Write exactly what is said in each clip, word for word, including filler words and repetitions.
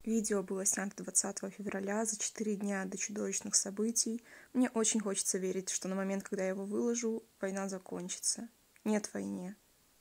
Видео было снято двадцатого февраля, за четыре дня до чудовищных событий. Мне очень хочется верить, что на момент, когда я его выложу, война закончится. Нет войне.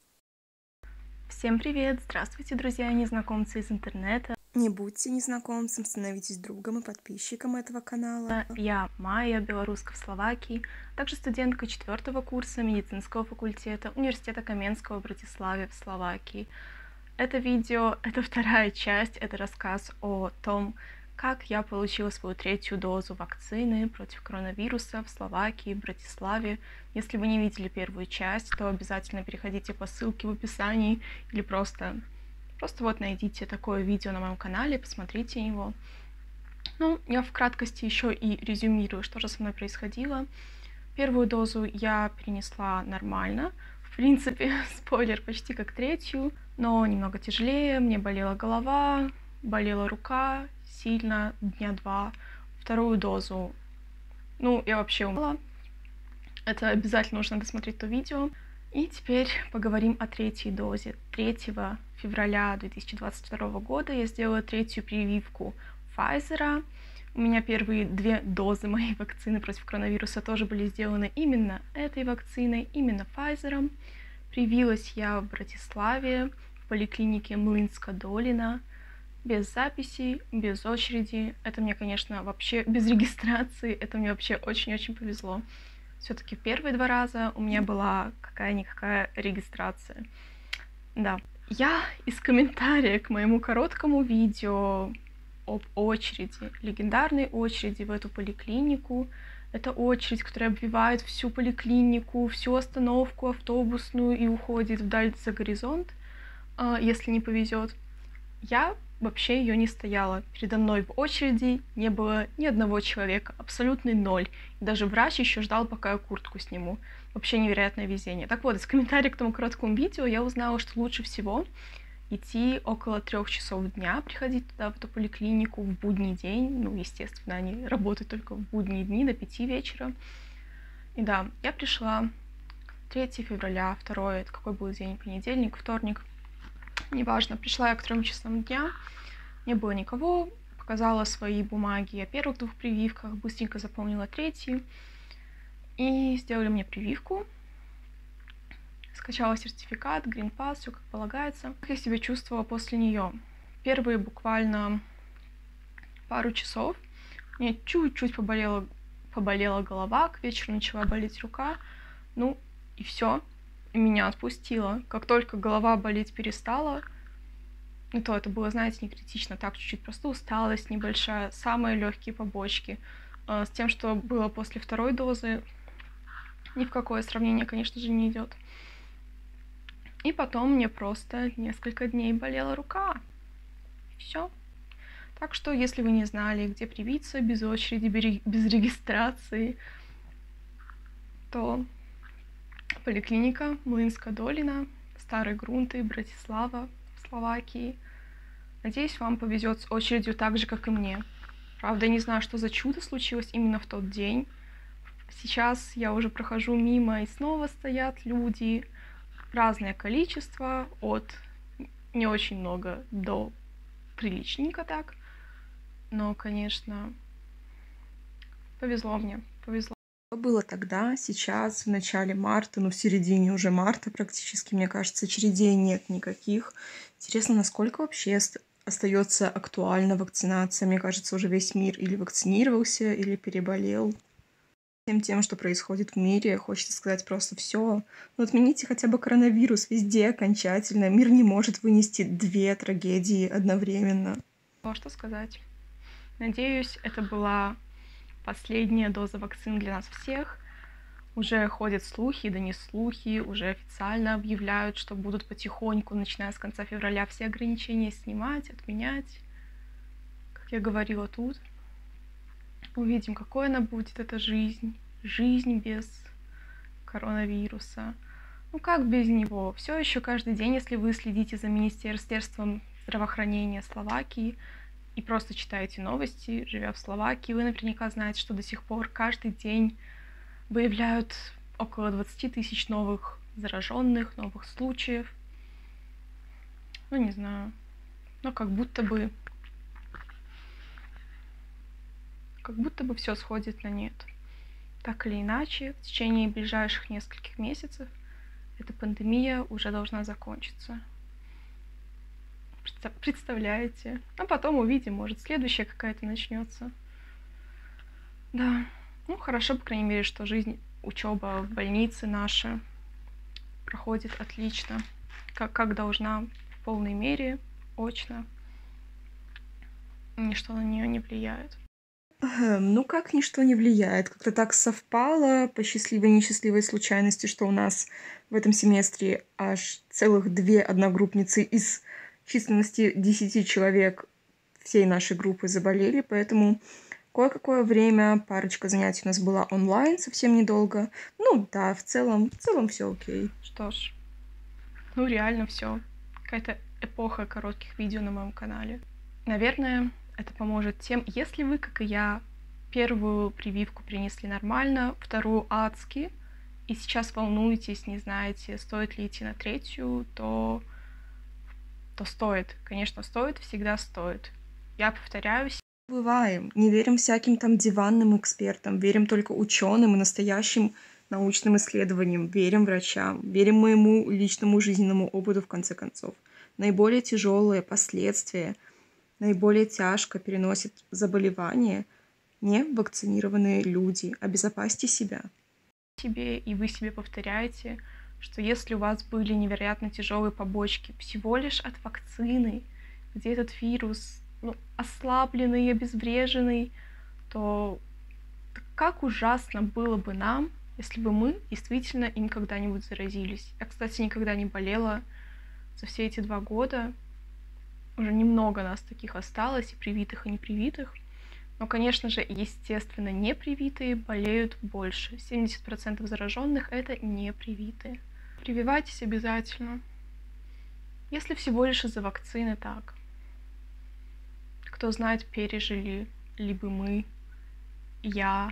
Всем привет! Здравствуйте, друзья и незнакомцы из интернета. Не будьте незнакомцем, становитесь другом и подписчиком этого канала. Я Майя, белоруска в Словакии, также студентка четвертого курса медицинского факультета Университета Каменского в Братиславе в Словакии. Это видео, это вторая часть, это рассказ о том, как я получила свою третью дозу вакцины против коронавируса в Словакии, в Братиславе. Если вы не видели первую часть, то обязательно переходите по ссылке в описании или просто, просто вот найдите такое видео на моем канале, посмотрите его. Ну, я в краткости еще и резюмирую, что же со мной происходило. Первую дозу я перенесла нормально. В принципе, спойлер, почти как третью, но немного тяжелее. Мне болела голова, болела рука сильно, дня два. Вторую дозу, ну, я вообще умерла. Это обязательно нужно досмотреть то видео. И теперь поговорим о третьей дозе. третьего февраля две тысячи двадцать второго года я сделала третью прививку Pfizer. У меня первые две дозы моей вакцины против коронавируса тоже были сделаны именно этой вакциной, именно Pfizer. Привилась я в Братиславе, в поликлинике Млынска-Долина, без записи, без очереди. Это мне, конечно, вообще без регистрации, это мне вообще очень-очень повезло. Все-таки первые два раза у меня была какая-никакая регистрация. Да. Я из комментария к моему короткому видео об очереди, легендарной очереди в эту поликлинику. Это очередь, которая обвивает всю поликлинику, всю остановку автобусную и уходит вдаль за горизонт, если не повезет. Я вообще ее не стояла. Передо мной в очереди не было ни одного человека, абсолютный ноль. И даже врач еще ждал, пока я куртку сниму. Вообще невероятное везение. Так вот, из комментариев к тому короткому видео я узнала, что лучше всего идти около трех часов дня, приходить туда, в эту поликлинику, в будний день. Ну, естественно, они работают только в будние дни до пяти вечера. И да, я пришла третьего февраля, второе, это какой был день, понедельник, вторник. Неважно, пришла я к трем часам дня, не было никого, показала свои бумаги о первых двух прививках, быстренько заполнила третью, и сделали мне прививку. Скачала сертификат, Green Pass, все как полагается. Как я себя чувствовала после нее? Первые буквально пару часов мне чуть-чуть поболела, поболела голова, к вечеру начала болеть рука, ну и все. Меня отпустило. Как только голова болеть перестала, ну то это было, знаете, не критично, так чуть-чуть просто усталость небольшая, самые легкие побочки. С тем, что было после второй дозы, ни в какое сравнение, конечно же, не идет. И потом мне просто несколько дней болела рука. Все. Так что, если вы не знали, где привиться без очереди, без регистрации, то поликлиника Млынска-Долина, Старые Грунты, Братислава, в Словакии. Надеюсь, вам повезет с очередью так же, как и мне. Правда, я не знаю, что за чудо случилось именно в тот день. Сейчас я уже прохожу мимо, и снова стоят люди. Разное количество, от не очень много до приличненько так. Но, конечно, повезло мне, повезло. Что было тогда, сейчас, в начале марта, ну в середине уже марта практически, мне кажется, очередей нет никаких. Интересно, насколько вообще остается актуальна вакцинация? Мне кажется, уже весь мир или вакцинировался, или переболел. Всем тем, что происходит в мире, хочется сказать просто все. Ну отмените хотя бы коронавирус везде окончательно. Мир не может вынести две трагедии одновременно. Что сказать? Надеюсь, это была последняя доза вакцин для нас всех. Уже ходят слухи, да не слухи, уже официально объявляют, что будут потихоньку, начиная с конца февраля, все ограничения снимать, отменять. Как я говорила тут, увидим, какой она будет, эта жизнь. Жизнь без коронавируса. Ну как без него? Все еще каждый день, если вы следите за Министерством здравоохранения Словакии, и просто читаете новости, живя в Словакии, вы наверняка знаете, что до сих пор каждый день выявляют около двадцати тысяч новых зараженных, новых случаев. Ну, не знаю. Но как будто бы как будто бы все сходит на нет. Так или иначе, в течение ближайших нескольких месяцев эта пандемия уже должна закончиться. Представляете? А потом увидим, может, следующая какая-то начнется. Да. Ну, хорошо, по крайней мере, что жизнь, учеба в больнице наша проходит отлично, как, как должна, в полной мере, очно. Ничто на нее не влияет. Эм, Ну, как ничто не влияет. Как-то так совпало по счастливой-несчастливой случайности, что у нас в этом семестре аж целых две одногруппницы из численности десяти человек всей нашей группы заболели, поэтому кое-какое время парочка занятий у нас была онлайн, совсем недолго. Ну да, в целом, в целом все окей. Что ж, ну реально все. Какая-то эпоха коротких видео на моем канале. Наверное, это поможет тем, если вы, как и я, первую прививку принесли нормально, вторую адски, и сейчас волнуетесь, не знаете, стоит ли идти на третью, то, то стоит. Конечно, стоит, всегда стоит. Я повторяюсь. Бываем, не верим всяким там диванным экспертам, верим только ученым и настоящим научным исследованиям, верим врачам, верим моему личному жизненному опыту в конце концов. Наиболее тяжелые последствия, наиболее тяжко переносят заболевания не вакцинированные люди. Обезопасьте себя. Себе, и вы себе повторяете, что если у вас были невероятно тяжелые побочки всего лишь от вакцины, где этот вирус ну, ослабленный и обезвреженный, то как ужасно было бы нам, если бы мы действительно им когда-нибудь заразились. Я, кстати, никогда не болела за все эти два года. Уже немного нас таких осталось, и привитых, и непривитых. Но, конечно же, естественно, непривитые болеют больше. семьдесят процентов зараженных это непривитые. Прививайтесь обязательно. Если всего лишь из-за вакцины, так. Кто знает, пережили ли бы мы, я,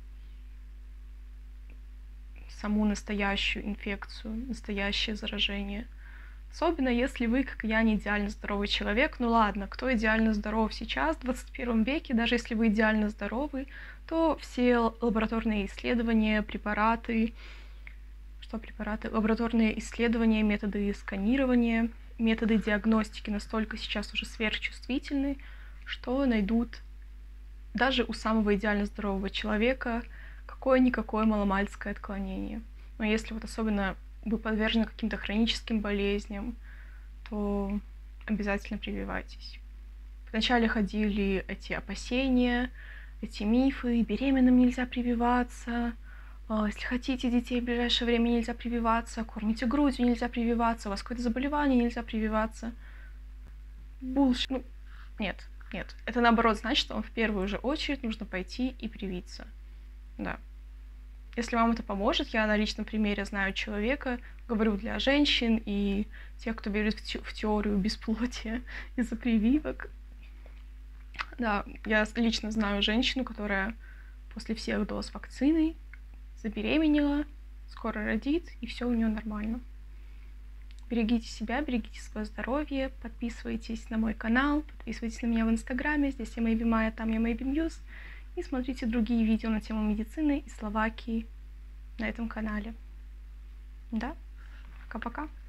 саму настоящую инфекцию, настоящее заражение. Особенно если вы, как я, не идеально здоровый человек. Ну ладно, кто идеально здоров сейчас, в двадцать первом веке, даже если вы идеально здоровы, то все лабораторные исследования, препараты, что препараты, лабораторные исследования, методы сканирования, методы диагностики настолько сейчас уже сверхчувствительны, что найдут даже у самого идеально здорового человека какое-никакое маломальское отклонение. Но если вот особенно вы подвержены каким-то хроническим болезням, то обязательно прививайтесь. Вначале ходили эти опасения, эти мифы, беременным нельзя прививаться, если хотите детей в ближайшее время нельзя прививаться, кормите грудью нельзя прививаться, у вас какое-то заболевание нельзя прививаться. Булшит. Ну, нет, нет. Это наоборот значит, что вам в первую же очередь нужно пойти и привиться. Да. Если вам это поможет, я на личном примере знаю человека, говорю для женщин и тех, кто верит в, те- в теорию бесплодия из-за прививок. Да, я лично знаю женщину, которая после всех доз вакцины забеременела, скоро родит, и все у нее нормально. Берегите себя, берегите свое здоровье, подписывайтесь на мой канал, подписывайтесь на меня в инстаграме, здесь я Maybe Maya, там я Maybe Muse, и смотрите другие видео на тему медицины и Словакии на этом канале. Да, пока-пока.